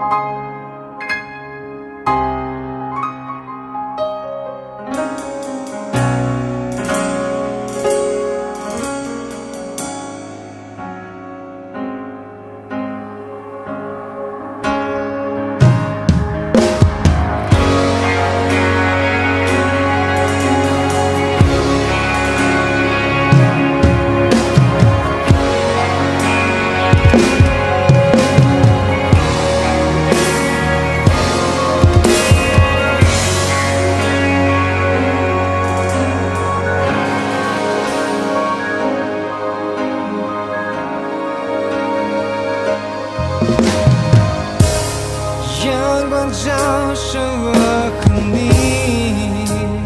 阳光照射我和你，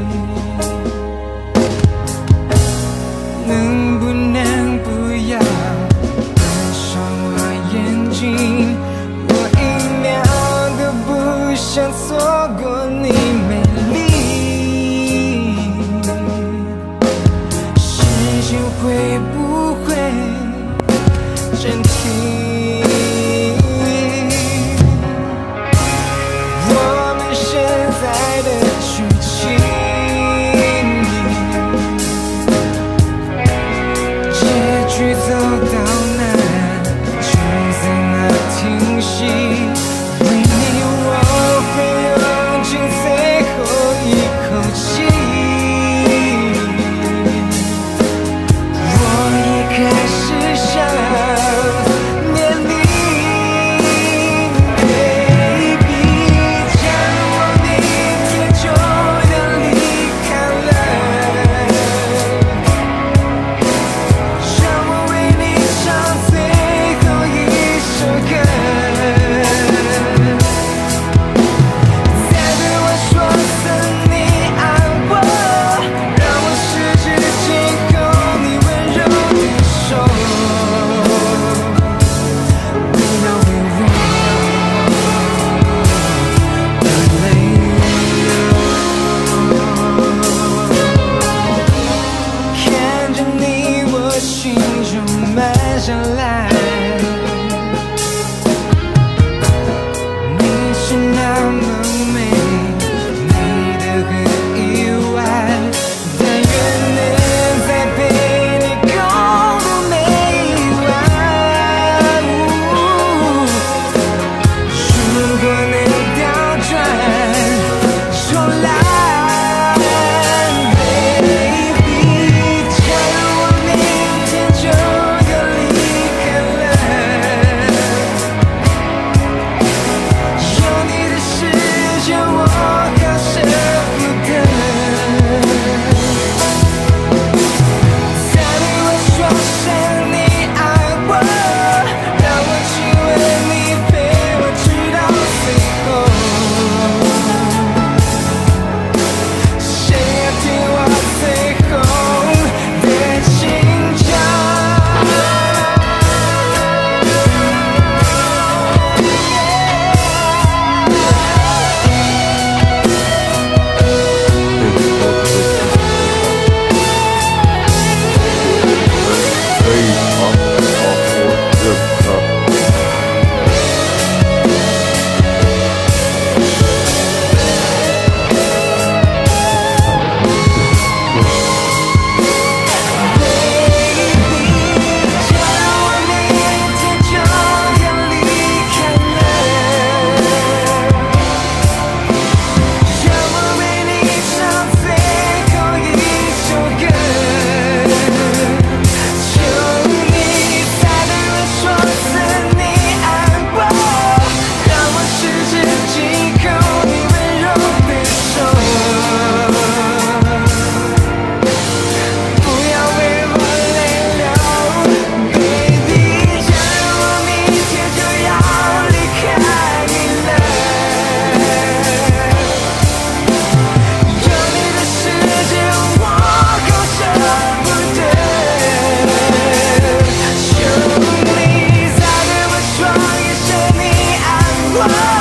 能不能不要关上我眼睛？我一秒都不想错过你美丽。时间会不会暂停？走到哪就在哪停息，为你我会用尽最后一口气。我也开始想念你 ，baby。假如我明天就要离开了，让我唱最后一首歌，再对我说声你爱我，让我十指紧扣你温柔的手，不要为我而泪流。看着你，我心中慢下来，你是那么美，美得很意外。但愿能再陪你共度每一晚。如果能倒转重来。我